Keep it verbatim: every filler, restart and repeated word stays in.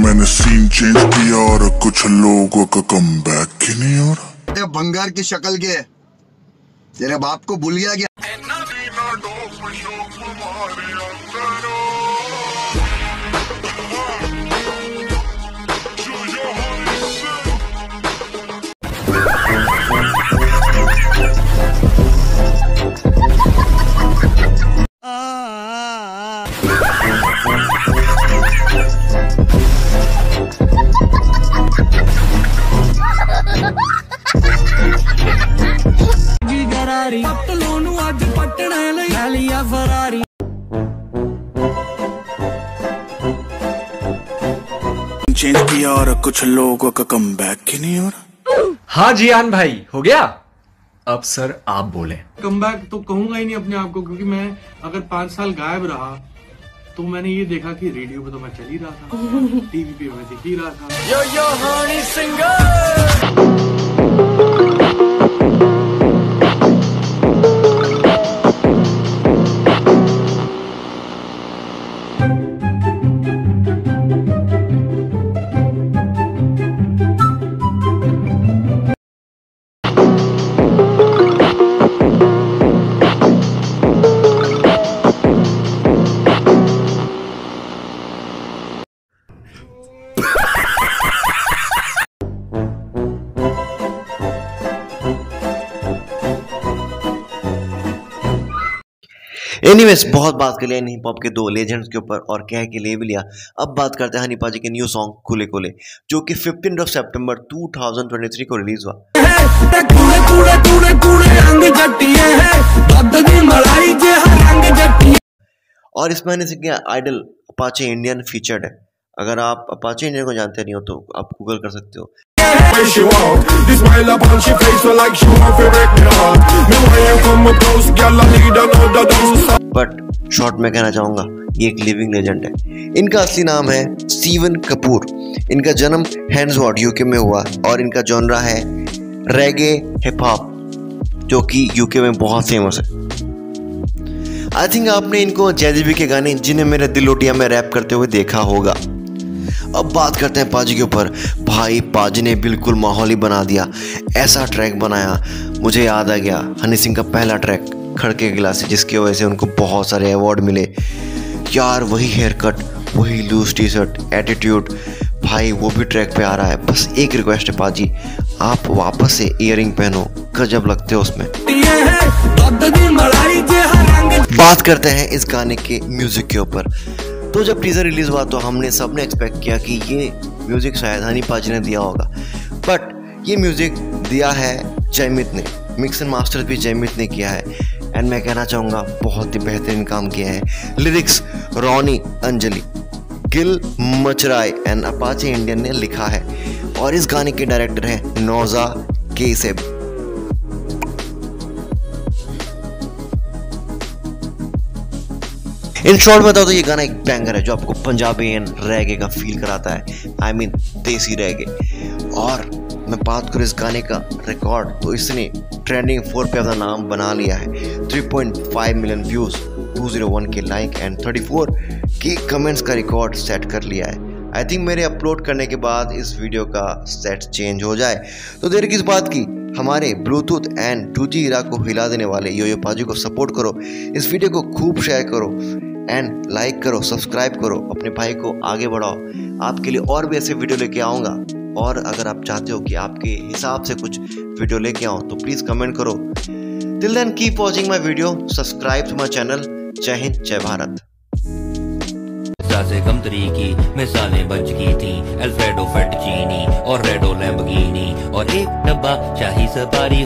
मैंने scene change किया और कुछ लोगों का कम बैक ही नहीं हो रहा। भंगार की शक्ल के तेरे बाप को भूल गया क्या? चेंज किया और कुछ लोगों का कम बैक ही नहीं हो रहा। हाँ जियान भाई, हो गया। अब सर आप बोले। कम बैक तो कहूंगा ही नहीं अपने आप को, क्योंकि मैं अगर पांच साल गायब रहा तो मैंने ये देखा कि रेडियो पे तो मैं चल ही रहा था, टीवी पे मैं दिख ही रहा था। Yo Yo Honey singer. Anyways, बहुत बात कर लिया इन हिप हॉप के दो लेजेंड्स के ऊपर और कह के ले भी लिया। अब बात करते हैं हनी पाजी के न्यू सॉन्ग खुले खुले, जो कि फिफ्टीन ऑफ सितंबर टू थाउजेंड ट्वेंटी थ्री को रिलीज हुआ। और इसमें हनी सिंह के आइडल अपाचे इंडियन फीचर्ड है। अगर आप अपाचे इंडियन को जानते नहीं हो तो आप गूगल कर सकते हो। बट शॉर्ट में कहना चाहूंगा, ये एक लिविंग लेजेंड है। इनका असली नाम है स्टीवन कपूर। इनका जन्म हैंड्सवर्ड यूके में हुआ और इनका जॉनरा है रेगे हिप हॉप, जो कि यूके में बहुत फेमस है। आई थिंक आपने इनको जैज़ी के गाने जिन्हें मेरे दिल लोटिया में रैप करते हुए देखा होगा। अब बात करते हैं पाजी के ऊपर। भाई पाजी ने बिल्कुल माहौल ही बना दिया। ऐसा ट्रैक बनाया, मुझे याद आ गया हनी सिंह का पहला ट्रैक खड़के गिलास, जिसकी वजह से उनको बहुत सारे अवार्ड मिले यार। वही हेयर कट, वही लूज टी शर्ट, एटीट्यूड, भाई वो भी ट्रैक पे आ रहा है। बस एक रिक्वेस्ट है पाजी, आप वापस से इयरिंग पहनो, गजब लगते हो उसमें। बात करते हैं इस गाने के म्यूजिक के ऊपर। तो जब टीजर रिलीज हुआ तो हमने सबने एक्सपेक्ट किया कि ये म्यूजिक शायद हनी पाजी ने दिया होगा, बट ये म्यूजिक दिया है जयमित ने। मिक्स एंड मास्टर भी जयमित ने किया है एंड मैं कहना चाहूँगा बहुत ही बेहतरीन काम किया है। Lyrics Rony Anjali, Gill Machhrai and Apache Indian ने लिखा है और इस गाने के डायरेक्टर हैं नौजा केसेब। इन शॉर्ट बताओ तो ये गाना एक बैंगर है जो आपको पंजाबी एंड रैगे का फील कराता है। आई मीन देसी रैगे। और मैं बात करूँ इस गाने का रिकॉर्ड, तो इसने ट्रेंडिंग फोर पे अपना नाम बना लिया है। Three point five million views, two zero one K like and thirty four K comments का रिकॉर्ड सेट कर लिया है। आई थिंक मेरे अपलोड करने के बाद इस वीडियो का सेट चेंज हो जाए, तो देर किस बात की, हमारे Bluetooth and two G era को हिला देने वाले यो यो पाजी को सपोर्ट करो। इस वीडियो को खूब शेयर करो एंड लाइक करो, सब्सक्राइब करो, अपने भाई को आगे बढ़ाओ। आपके लिए और भी ऐसे वीडियो लेके आऊँगा, और अगर आप चाहते हो कि आपके हिसाब से कुछ वीडियो लेके आऊँ तो प्लीज़ कमेंट करो। Till then keep watching my video, subscribe to my channel. जय हिंद, जय भारत। से कम तरीकी मिसालें बच की थी, अल्फ्रेडो फेटचीनी और रेडो लैम्बोर्गिनी और एक डब्बा शाही सफारी।